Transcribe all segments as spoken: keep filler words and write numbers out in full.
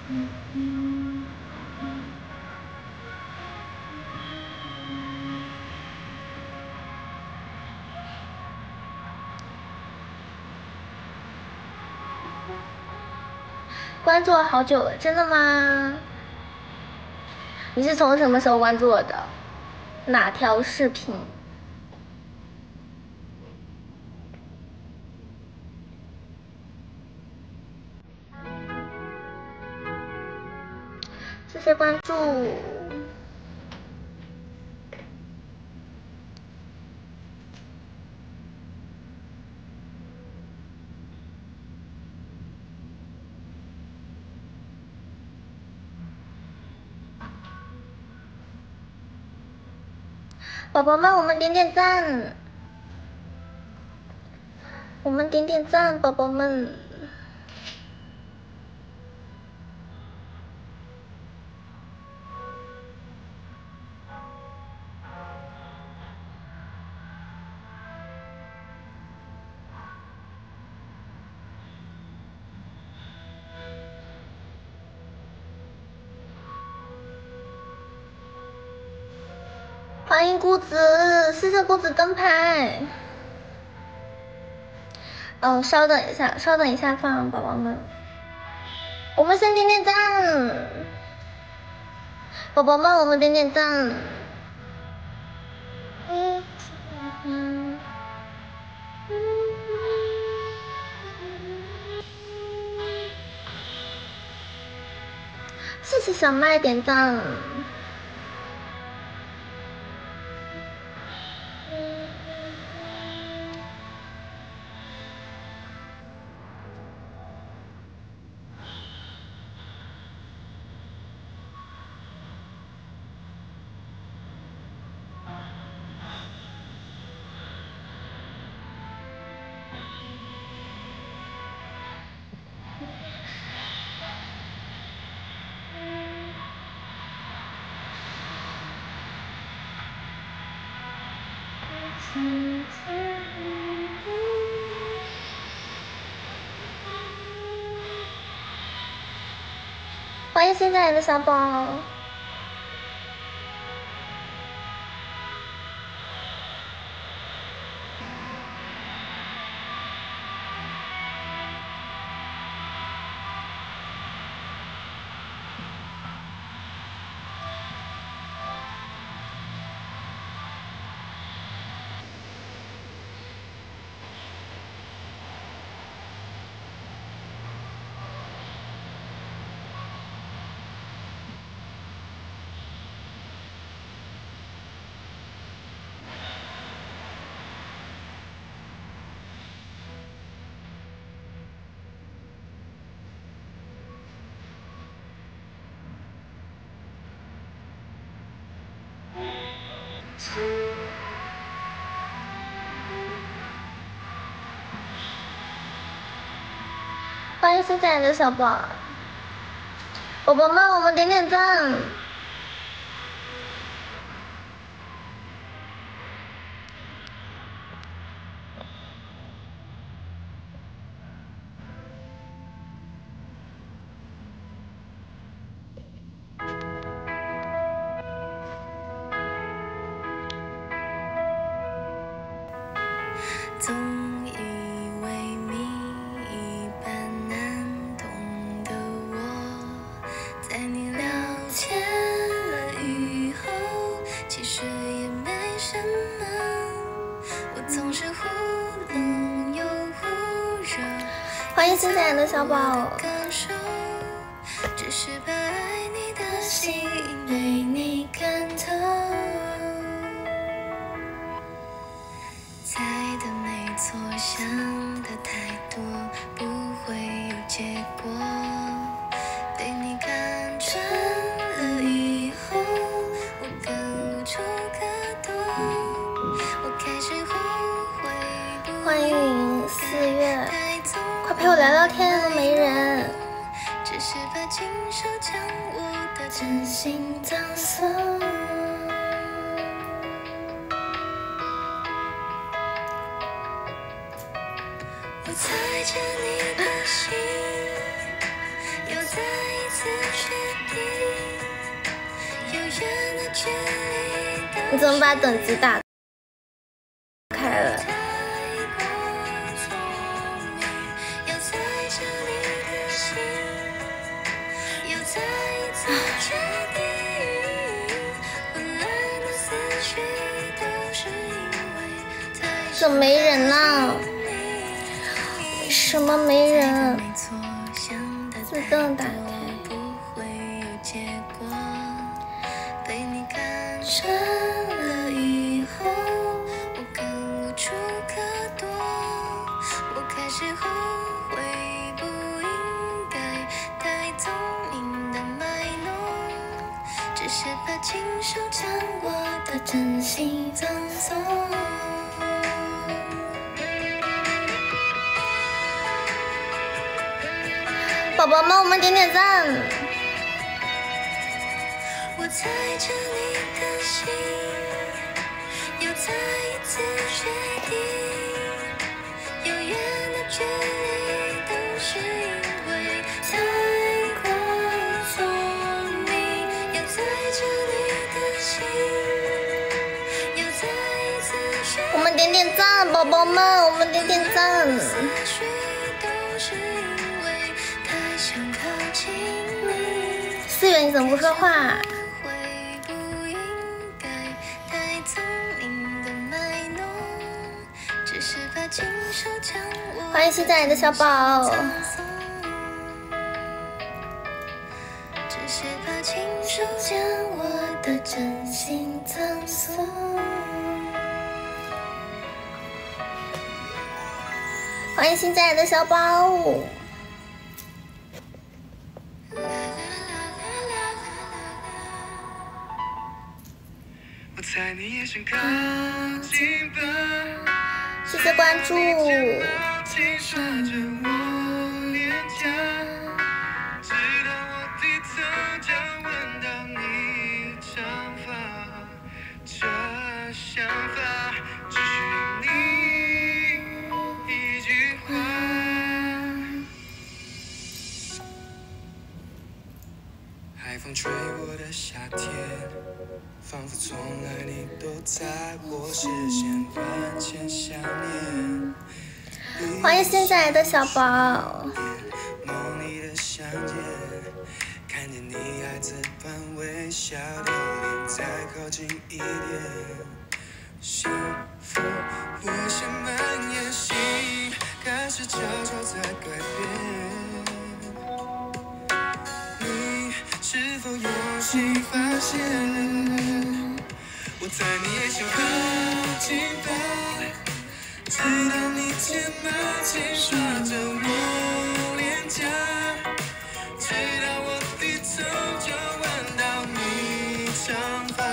关注我好久了，真的吗？你是从什么时候关注我的？哪条视频？谢谢关注。宝宝们，我们点点赞，我们点点赞，宝宝们。欢迎姑子，谢谢姑子灯牌。哦，稍等一下，稍等一下放，宝宝们，我们先点点赞，宝宝们，我们点点赞。嗯嗯嗯，谢谢小麦点赞。欢迎新进来的小宝。欢迎新进来的小宝，宝宝们，我们点点赞。总以为谜一般难懂的我，在你了解了以后，其实也没什么。我总是忽冷又忽热。欢迎新进来的小宝。只是把爱你的心被你看透。猜的没错，想的太多，不会有结果。被你看穿了以后，我更无处可躲。我开始后悔不。欢迎四月，快陪我聊聊天啊，没人。只是把亲手将我的真心葬送。我猜着你的心，又再一次你怎么把等级打开了？怎么没人呢？为什么没人？自动打开。成了以后，我更无处可躲。我开始后悔，不应该太聪明的卖弄，只是怕亲手将我的真心葬送。宝宝们，我们点点赞。我猜着你的心，又再一次决定，永远的距离都是因为太过聪明。又猜着你的心，又再一次决定。我们点点赞，宝宝们，我们点点赞。思远，你怎么不说话？欢迎新进来的小宝。欢迎新进来的小宝。谢谢关注。海风吹过的夏天，仿佛从来你都在我视线，万千想念。欢迎现在的小宝。梦里的相见，看见你孩子般微笑的脸，再靠近一点，幸福落下蔓延，心开始悄悄在改变。是否有幸发现，我在你眼前靠近吧，直到你睫毛轻刷着我脸颊，直到我低头就闻到你长发。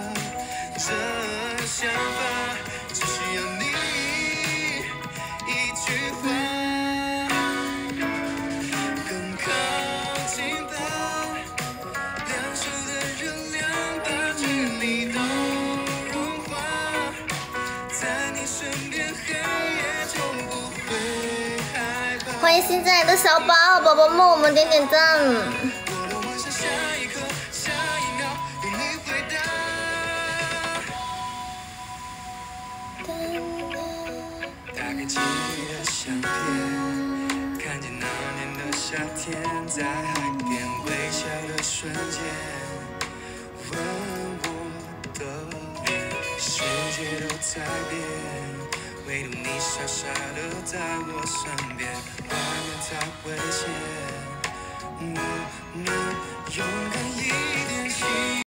这想法只需要你一句话，更靠近吧。欢迎新进来的小宝，宝宝们，我们点点赞。打开记忆的相片，看见那年的夏天，在海边微笑的瞬间，吻我的脸，世界都在变。唯独你傻傻的在我身边，外面太危险，我们勇敢一点。